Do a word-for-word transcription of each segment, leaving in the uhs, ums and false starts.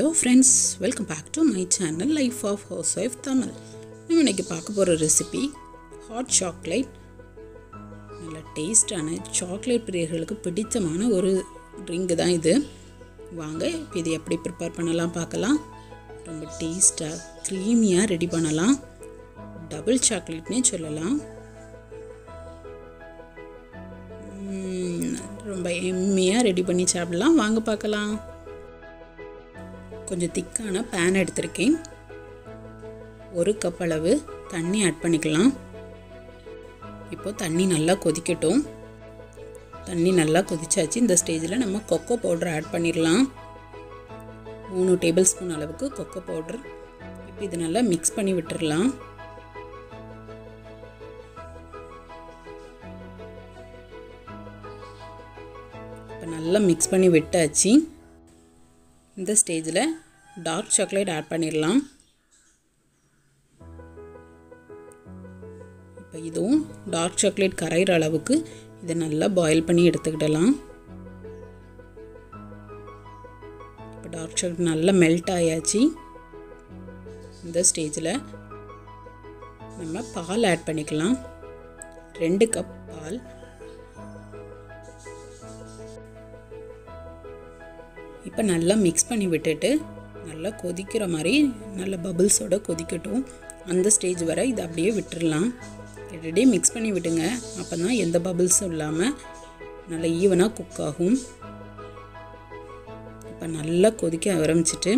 Hello friends, welcome back to my channel Life of Housewife Tamil. நம்ம இன்னைக்கு பார்க்க போற ரெசிபி ஹாட் சாக்லேட். நல்ல டேஸ்டான சாக்லேட் பிரியர்களுக்கு பிடித்தமான ஒரு ட்ரிங்க் தான் இது. வாங்க இது எப்படி ப்ரிப்பேர் பண்ணலாம் பார்க்கலாம். ரொம்ப டேஸ்டா க்ரீமியா ரெடி பண்ணலாம். டபுள் சாக்லேட்னே சொல்லலாம். ரொம்ப எம்மியா ரெடி பண்ணி சாப்பிடலாம். வாங்க பார்க்கலாம். கொஞ்சம் திக்கான பேன் எடுத்திருக்கேன். ஒரு கப் அளவு தண்ணி ஆட் பண்ணிக்கலாம். இப்போ தண்ணி நல்லா கொதிக்கட்டும். தண்ணி நல்லா கொதிச்சாச்சு. இந்த ஸ்டேஜில் நம்ம கொக்கோ பவுடர் ஆட் பண்ணிடலாம். மூணு டேபிள் ஸ்பூன் அளவுக்கு கொக்கோ பவுடர். இப்போ இது நல்லா மிக்ஸ் பண்ணி விட்டுடலாம். இப்போ நல்லா மிக்ஸ் பண்ணி விட்டாச்சு. இந்த ஸ்டேஜில் டார்க் சாக்லேட் ஆட் பண்ணிடலாம். இப்போ இதுவும் டார்க் சாக்லேட் கரையிற அளவுக்கு இதை நல்லா பாயில் பண்ணி எடுத்துக்கிடலாம். இப்போ டார்க் சாக்லேட் நல்லா மெல்ட் ஆயாச்சு. இந்த ஸ்டேஜில் நம்ம பால் ஆட் பண்ணிக்கலாம். ரெண்டு கப் பால். இப்போ நல்லா மிக்ஸ் பண்ணி விட்டுட்டு நல்லா கொதிக்கிற மாதிரி நல்ல பபிள்ஸோட கொதிக்கட்டும். அந்த ஸ்டேஜ் வரை இதை அப்படியே விட்டுடலாம். ரெடி மிக்ஸ் பண்ணி விடுங்க. அப்போ தான் எந்த பபிள்ஸும் இல்லாமல் நல்லா ஈவனாக குக் ஆகும். இப்போ நல்லா கொதிக்க ஆரம்பிச்சிட்டு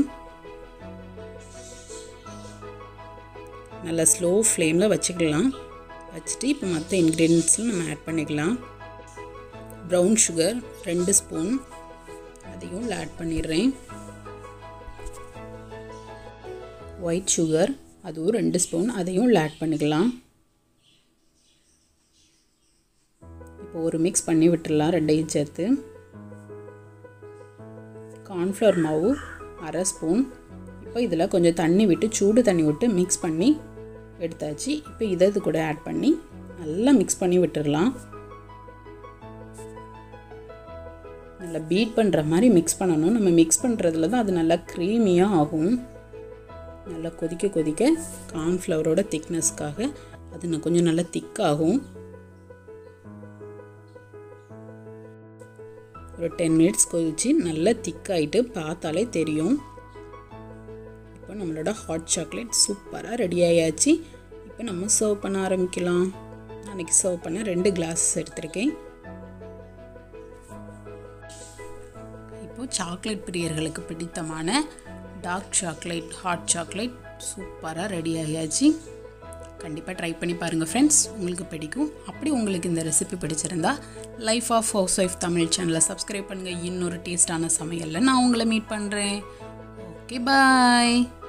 நல்லா ஸ்லோ ஃப்ளேமில் வச்சுக்கலாம். வச்சுட்டு இப்போ மற்ற இன்க்ரீடியன்ட்ஸில் நம்ம ஆட் பண்ணிக்கலாம். ப்ரௌன் சுகர் ரெண்டு ஸ்பூன் அதையும் ஆட் பண்ணிடுறேன். ஒயிட் சுகர் அதுவும் ரெண்டு ஸ்பூன் அதையும் ஆட் பண்ணிக்கலாம். இப்போ ஒரு மிக்ஸ் பண்ணி விட்டுடலாம் ரெண்டையும் சேர்த்து. கார்ன்ஃப்ளவர் மாவு அரை ஸ்பூன். இப்போ இதில் கொஞ்சம் தண்ணி விட்டு சூடு தண்ணி விட்டு மிக்ஸ் பண்ணி எடுத்தாச்சு. இப்போ இதை இது கூட ஆட் பண்ணி நல்லா மிக்ஸ் பண்ணி விட்டுடலாம். நல்லா பீட் பண்ணுற மாதிரி மிக்ஸ் பண்ணணும். நம்ம மிக்ஸ் பண்ணுறதுல தான் அது நல்லா க்ரீமியாக ஆகும். நல்லா கொதிக்க கொதிக்க கார்ன்ஃப்ளவரோட திக்னஸ்க்காக அது இன்னும் கொஞ்சம் நல்லா திக்காகும். ஒரு டென் மினிட்ஸ் கொதிச்சு நல்லா திக்காயிட்டு பார்த்தாலே தெரியும். இப்போ நம்மளோட ஹாட் சாக்லேட் சூப்பராக ரெடி ஆயாச்சு. இப்போ நம்ம சர்வ் பண்ண ஆரம்பிக்கலாம். அன்றைக்கி சர்வ் பண்ண ரெண்டு கிளாஸ் எடுத்திருக்கேன். இப்போ சாக்லேட் பிரியர்களுக்கு பிடித்தமான டார்க் சாக்லேட் ஹாட் சாக்லேட் சூப்பராக ரெடி ஆகியாச்சு. கண்டிப்பாக ட்ரை பண்ணி பாருங்கள் ஃப்ரெண்ட்ஸ், உங்களுக்கு பிடிக்கும். அப்படி உங்களுக்கு இந்த ரெசிபி பிடிச்சிருந்தா life of house wife Tamil சேனலை சப்ஸ்கிரைப் பண்ணுங்கள். இன்னொரு டேஸ்டான சமையலில் நான் உங்களை மீட் பண்ணுறேன். ஓகே பாய்.